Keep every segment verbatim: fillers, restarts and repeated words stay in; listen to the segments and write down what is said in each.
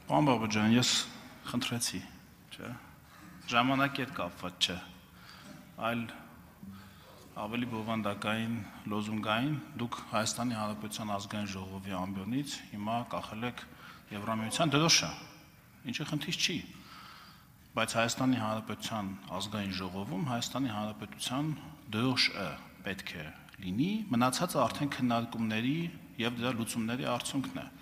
Պարոն Բաբաջան, ես խնդրեցի, չէ՞։ Ժամանակի հետ կապված չէ, այլ ավելի բովանդակային, լոզունգային, դուք Հայաստանի Հանրապետության ազգային ժողովի ամբիոնից հիմա կախել եք Եվրամիության դրոշը, ինչը խնդիր չի, բայց Հայաստանի Հանրապետության ազգային ժողովում Հայաստանի Հանրապետության դրոշը պետք է լինի, մնացածը արդեն քննարկումների եւ դրա լուծումների արդյունքն է։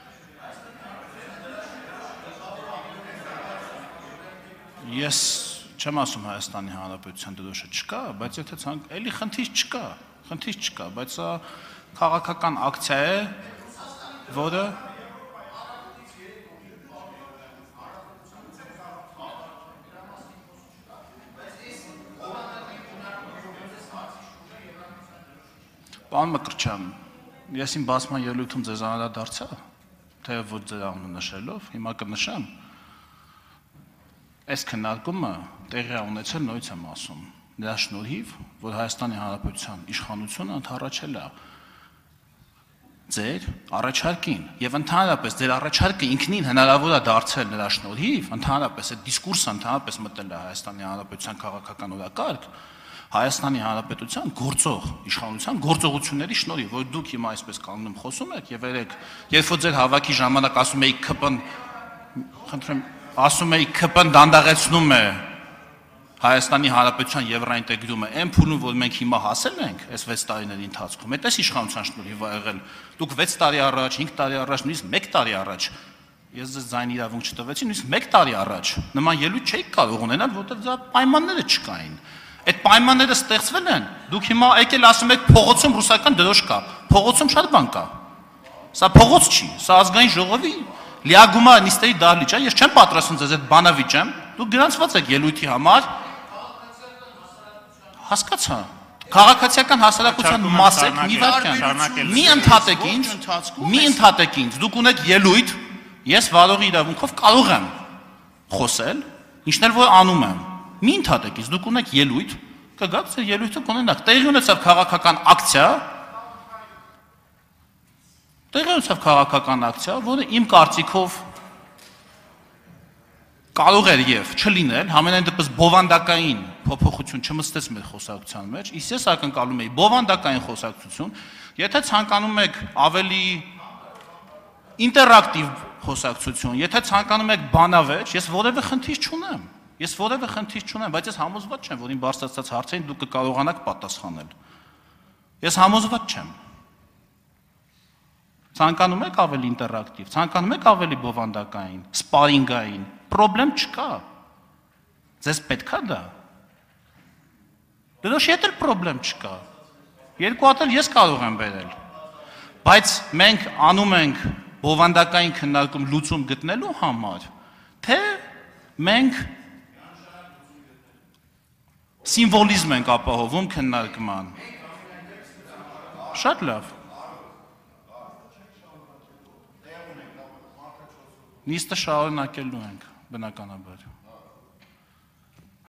Ես չեմ ասում Հայաստանի Հանրապետության դրոշը չկա, բայց եթե ցանկ էլի խնդիր չկա, խնդիր չկա, բայց սա քաղաքական ակցիա է, որը Պարոն Մկրտչյան, ես իմ բացման ելույթում ձեզ անդրադարձա, թե ոչ ձեր անունը նշելով, հիմա կնշեմ։ Այս քննարկումը տեղի ունեցել նույնց եմ ասում, նրա շնորհիվ, որ Հայաստանի Հանրապետության իշխանությունը ընդառաջել է ձեր առաջարկին եւ ընդհանրապես ձեր առաջարկը ինքնին հնարավոր է դարձել նրա շնորհիվ, ընդհանրապես այդ դիսկուրսը ընդհանրապես մտել է Հայաստանի Հանրապետության քաղաքական օրակարգ, Հայաստանի Հանրապետության գործող իշխանության գործողությունների շնորհիվ, որ դուք հիմա այսպես կանգնում խոսում եք եւ երեք, երբ որ ձեր հավաքի ժամանակ ասում եք ՔՊ-ն, խնդրեմ, ասում եք ՔՊ-ն դանդաղեցնում է Հայաստանի Հանրապետության եվրոինտեգրումը, այն փուլում, որ մենք հիմա հասել ենք այս վեց տարիների ընթացքում, այդպես իշխանության շնորհիվ ա եղել։ Դուք վեց տարի առաջ, հինգ տարի առաջ, նույնիսկ մեկ տարի առաջ, ես ձեզ ձայն իրավունք չտվեցի, նույնիսկ մեկ տարի առաջ նման ելույթ չէիք կարող ունենալ, որտեղ դրա պայմանները չկային։ Այդ պայմանները ստեղծվել են, դուք հիմա եկել ասում եք փողոցում ռուսական դրոշ կա, փողոցում շատ բան կա։ Սա փողոց չի, սա ազգային ժողովի լիագումար նիստերի դահլիճ է, ես չեմ պատրաստվում ձեզ այդ բանը վիճեմ, դուք գրանցված եք ելույթի համար։ Հասկացա։ Քաղաքացիական հասարակության մաս եք, մի վարքյան։ Մի ընդհատեք ինձ, մի ընդհատեք ինձ, դուք ունեք ելույթ, ես վարողի իրավունքով կարող եմ խոսել, ինչն էլ որ անում եմ։ Մի ընդհատեք ինձ, դուք ունեք ելույթ, կգաք ձեր ելույթը կունենաք։ Տեղի ունեցավ քաղաքական ակցիա, տեղի ունեցավ քաղաքական ակցիա, որը իմ կարծիքով կարող էր եւ չլինել, համենայն դեպս բովանդակային փոփոխություն չմստեց մեր խոսակցության մեջ, իսկ ես ակնկալում եի բովանդակային խոսակցություն, եթե ցանկանում եք ավելի ինտերակտիվ խոսակցություն, եթե ցանկանում եք բանավեճ, ես որևէ խնդիր չունեմ։ Ես որևէ խնդիր չունեմ, բայց ես համոզված չեմ, որ իմ բարձրացած հարցերին դուք կկարողանաք պատասխանել։ Ես համոզված չեմ։ Ցանկանում եք ավելի ինտերակտիվ, ցանկանում եք ավելի բովանդակային, սպարինգային, պրոբլեմ չկա։ Ձեզ պետք է դա։ Դրոշի հետ էլ պրոբլեմ չկա։ Երկու հատ էլ ես կարող եմ բերել։ Բայց մենք անում ենք բովանդակային քննարկում լուծում գտնելու համար, թե մենք սիմվոլիզմ ենք ապահովում քննարկման։ Շատ լավ։ Նիստը շարունակելու ենք, բնականաբար։